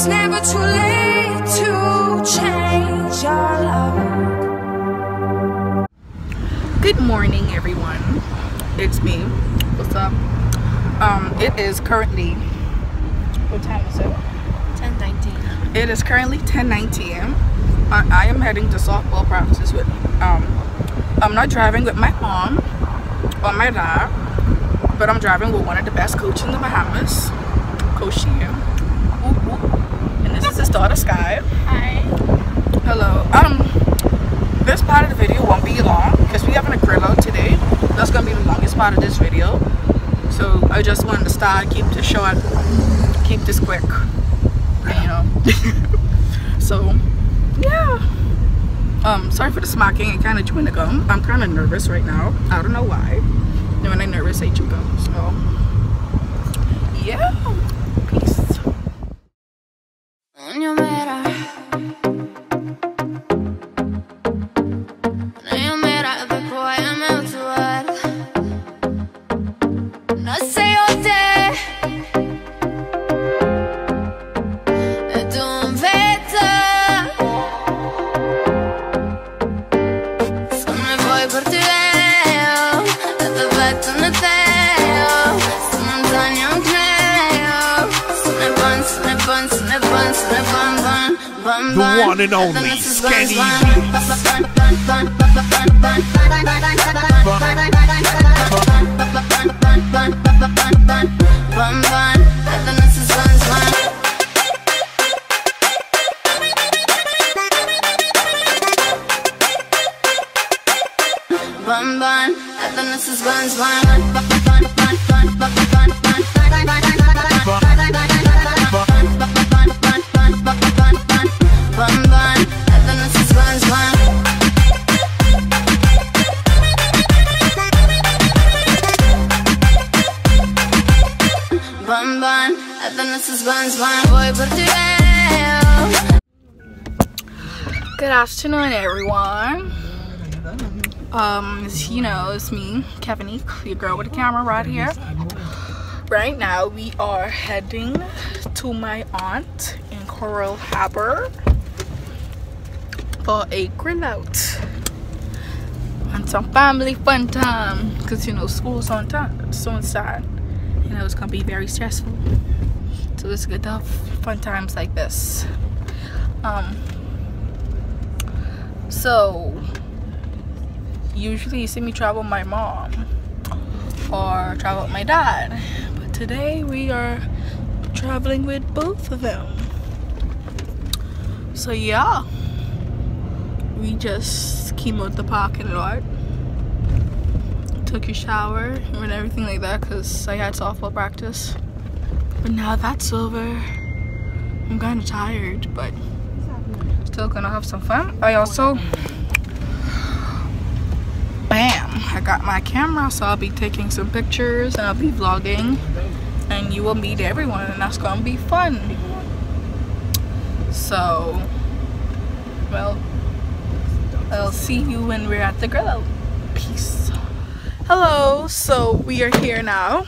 It's never too late to change your love. Good morning, everyone. It's me. What's up? It is currently, what time is it? 10:19. It is currently 10:19. I am heading to softball practice with I'm not driving with my mom or my dad, but I'm driving with one of the best coaches in the Bahamas, Coach Sheehan. And this is his daughter Sky. Hi. Hello. This part of the video won't be long because we're having a grill out today. That's gonna be the longest part of this video. So I just wanted to start, keep this short, keep this quick, you know. So yeah. Sorry for the smacking. It kind of chewing the gum. I'm kind of nervous right now. I don't know why. And when I'm nervous, I chew gum. So yeah. Peace. The one and only Skinny. Good afternoon, everyone. You know, it's me, Kevin, your girl with the camera right here. Right now, we are heading to my aunt in Coral Harbor for a grill out and some family fun time. Cause you know, school's on time, so inside. You know, it's gonna be very stressful. So it's good to have fun times like this. So usually you see me travel with my mom or travel with my dad, but today we are traveling with both of them. So yeah, we just came out the parking lot, took a shower and everything like that because I had softball practice. But now that's over, I'm kind of tired, but still gonna have some fun. I also, I got my camera, so I'll be taking some pictures and I'll be vlogging, and you will meet everyone, and that's gonna be fun. So, well, I'll see you when we're at the grill out. Peace. Hello, so we are here now.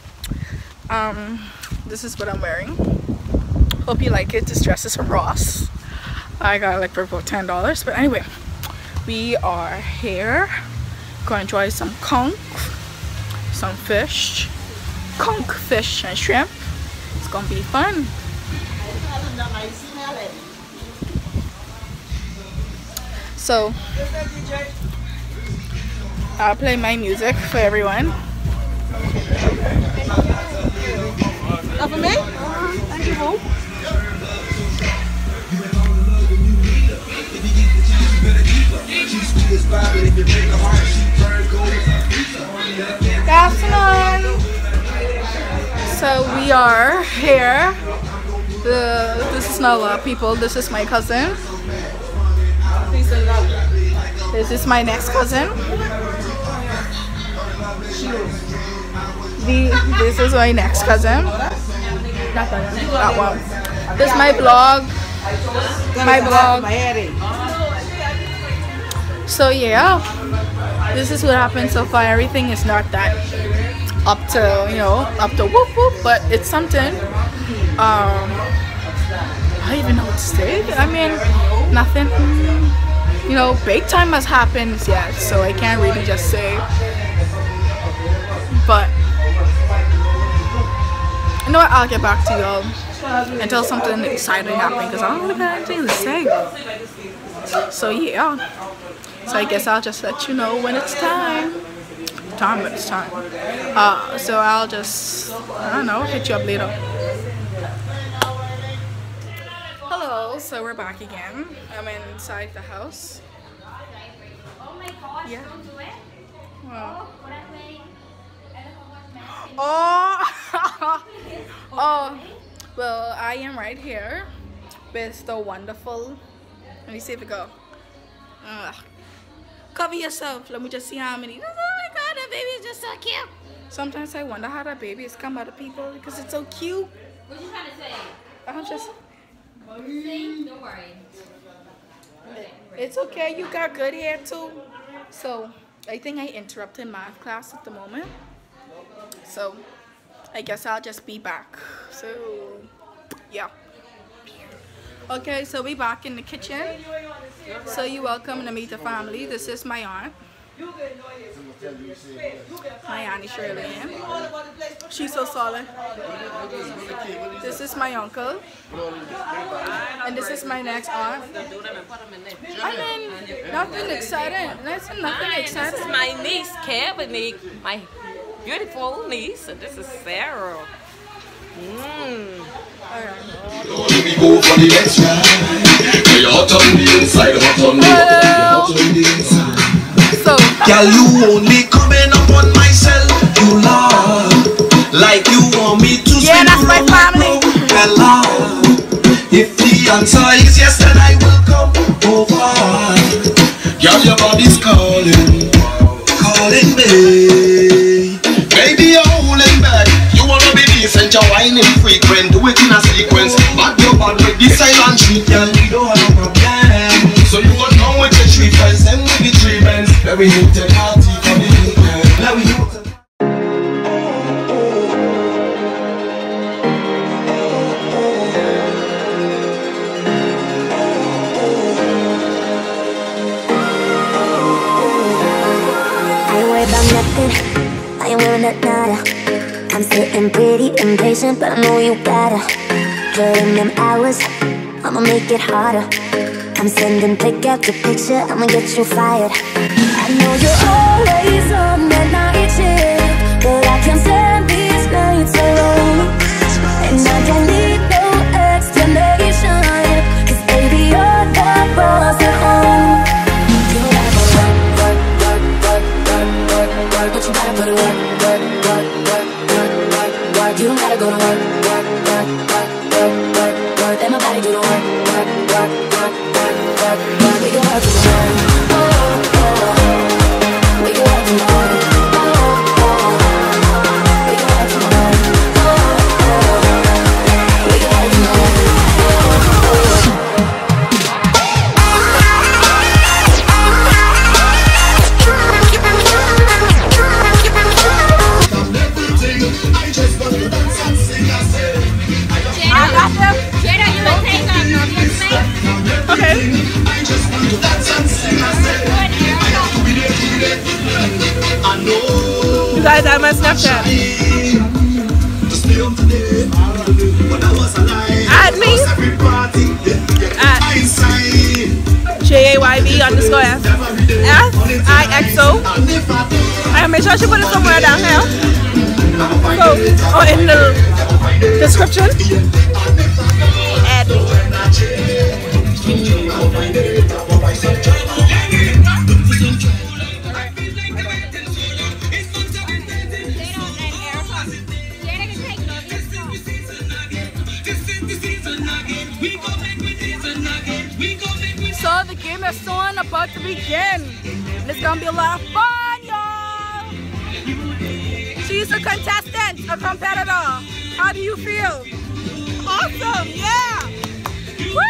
This is what I'm wearing. Hope you like it. This dress is from Ross. I got it like for about $10. But anyway, we are here. Gonna enjoy some conch, some fish, conch fish and shrimp. It's gonna be fun. So I'll play my music for everyone. For me? Thank you, Boo. Good afternoon. So we are here. This is not a lot of people. This is my cousin. This is my next cousin. This is my next cousin. That one. This is my vlog. So yeah, this is what happened so far. Everything is not that up to, you know, up to whoop whoop, but it's something. steak. I mean, nothing, you know, big time has happened yet, so I can't really just say. But you know what? I'll get back to y'all until something exciting happens because I don't really got anything to say. So yeah. So I guess I'll just let you know when it's time. But it's time. So I'll just, I don't know, hit you up later. Hello, so we're back again. I'm inside the house. Yeah. Wow. Oh, well, I am right here with the wonderful, let me see if it go. Cover yourself. Let me just see how many. Oh my god, that baby is just so cute. Sometimes I wonder how that baby has come out of people because it's so cute. What you trying to say? I'm just. Don't worry. It's okay. You got good hair too. So I think I interrupted math class at the moment. So I guess I'll just be back. So yeah. Okay, so we back in the kitchen. So you're welcome to meet the family. This is my aunt. My auntie Shirley. She's so solid. This is my uncle. And this is my next aunt. I mean, nothing exciting. Nothing exciting. This is my niece, Kevin, my beautiful niece. And this is Sarah. We go for the next ride. We hot on the inside, hot on the inside. So, girl, you only coming up on myself. You love like you want me to. Yeah, that's my family. Hello. If the answer is yes, then I will come over. Girl, your body's calling me. Baby, you're holding back. You wanna be decent, you're whining frequent. Do it in a sequence. But you're bad with the silent treat, girl. We don't have no problem. So you go down with your 3 friends, then with the 3 men. Let me hit the party for the weekend. Let me hit the I ain't wearing that nada. I'm sitting pretty impatient, but I know you gotta put in them hours. I'ma make it harder. I'm sending pick after picture, I'ma get you fired. I know you're always on that night shift, but I can't stand these nights alone. And I can't need no explanation, cause baby you're the boss at home. You gotta go work, but you gotta put it work. You gotta go to work. Let my body do the work. We can work from home. We can work from home. We can work from home. We can work from home. you guys have my Snapchat. Add me at JAYV_FIXO. And make sure you put it somewhere down here. So, or in the description. Add me. So the game is soon about to begin. It's gonna be a lot of fun, y'all. She's a contestant, a competitor. How do you feel? Awesome, yeah. Woo!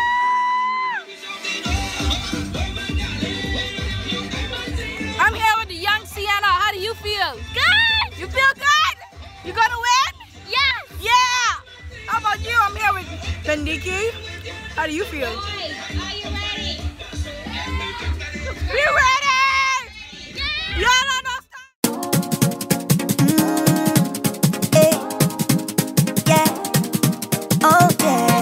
I'm here with the young Sienna. How do you feel? Good. You feel good? You gonna win? Yes. Yeah. How about you? I'm here with Bendiki. How do you feel? Are you ready? We ready! Yeah, no, no, stop! Hey, yeah, oh yeah.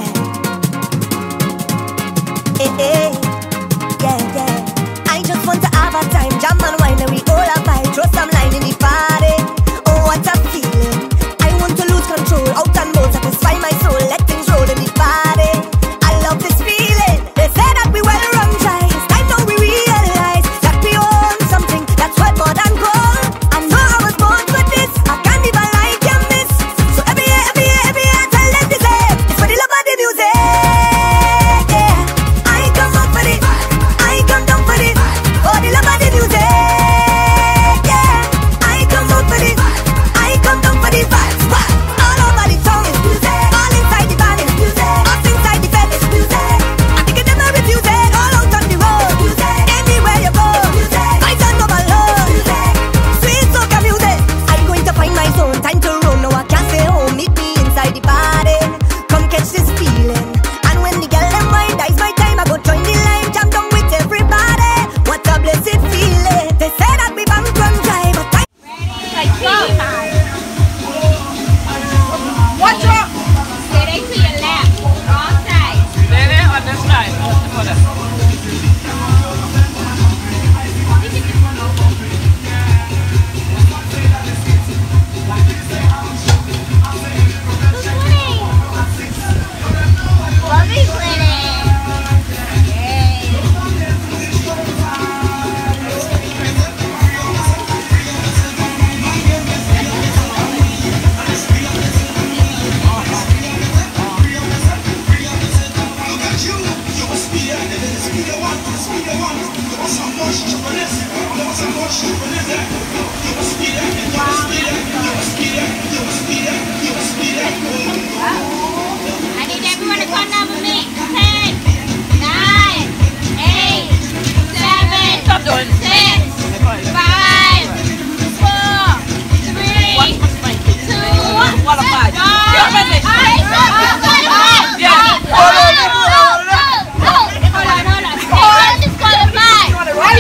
Hey, hey, yeah, yeah. I just want to have a time, jam and wine, and we all have vibe. Throw some line in the party. Oh, what a feeling! I want to lose control, out and bold, satisfy my soul. Let things roll in the party. I love this feeling. They say that we well run dry. It's time now we realize that we own something that's worth more than gold. I know I was born for this. I can't even lie, can't miss. So every year, tell them this it's for the love of the music. Yeah, I come up for it. I come down for it. For the love of the music. Yeah, I come up for it. I come down for the vibes. All over the town is music. All inside the band is music. Us inside the bed is music. I think it never refuse it. All out on the road. Music. Anywhere you go. Music. Vibes and love alone. Music. Sweet soca music. I'm going to find my zone. Time to roam. No, I can't stay home. Meet me inside the party. Come catch this feeling. And when the girl them wine, that is my time. I go join the line. Jam down with everybody. What a blessed feeling. They say that we bang run dry, but I Watch out! Sit it to your left. Wrong side. Then on this side. I need everyone to count down with me. 10, 9, 8, 7, Stop doing 6, 5, 4, 3, 2, qualified. You're ready. Yeah. Hold on. Disqualified.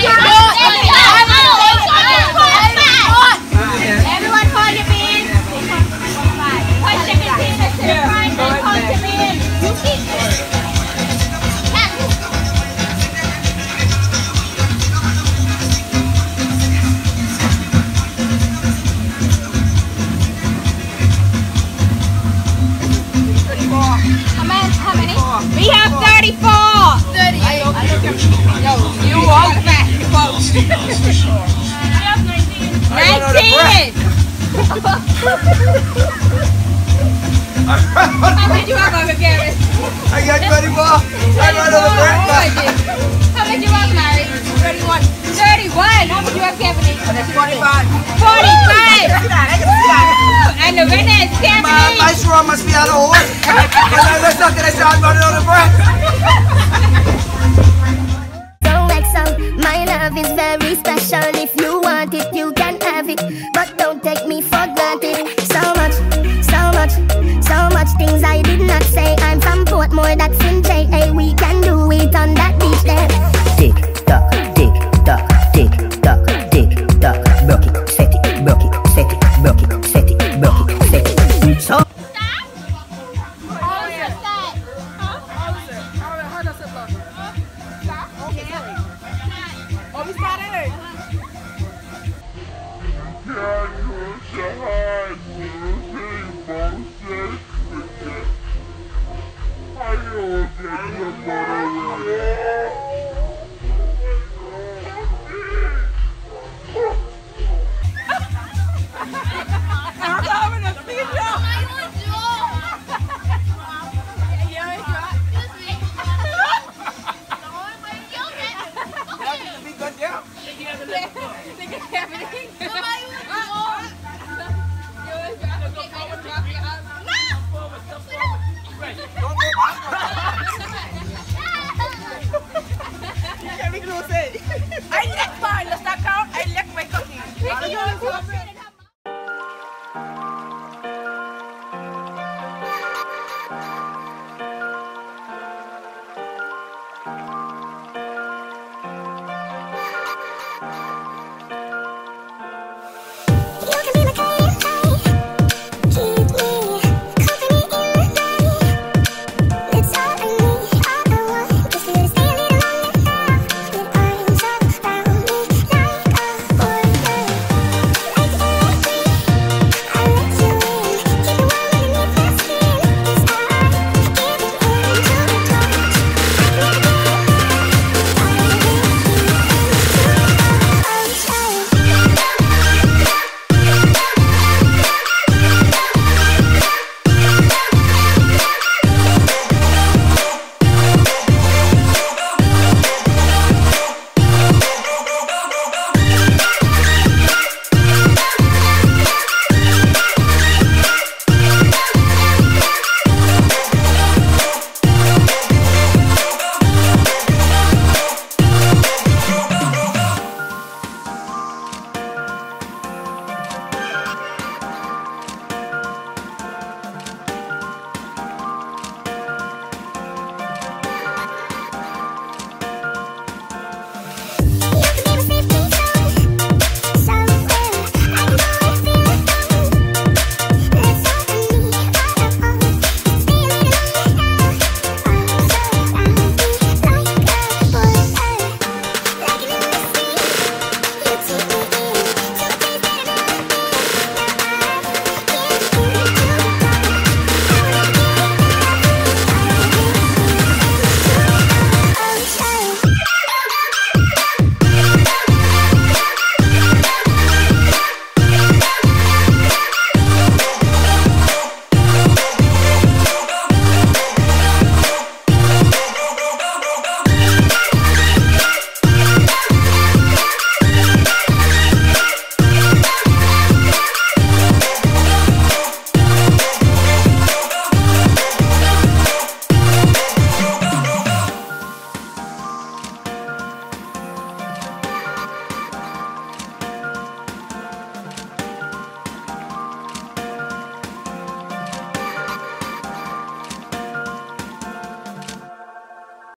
Everyone hold your beans. Push your beans to the front and hold your beans. You keep How many? We have 34. 30. You walk back. 19. How many you have over Garrett? I got 24. I got on the breakfast. How many you have, Larry? 31. 31. How many you have, Kevin? 45. 45. And the winner is Kevin. My straw must be out of order. Let's look at this. I'm running on the breath. My love is very special. If you want it, you can have it. But don't take me for granted. So much things I did not say. I'm from Portmore, that's in JA. We can do it on that beach there. Tick tock, tick tock, tick tock, tick tock. Broke it, set it, broke it, set it, broke it, set it, broke it, set it. So. I